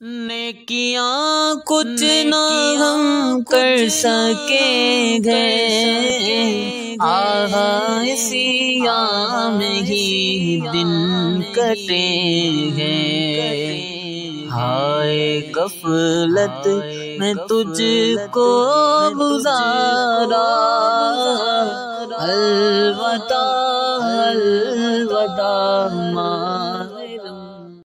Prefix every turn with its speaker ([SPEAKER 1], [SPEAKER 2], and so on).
[SPEAKER 1] नेकियां कुछ ना हम कर सकेंगे, आहा इसी में ही दिन कटेंगे। हाय गफलत में तुझको गुजारा, अलविदा अलविदा।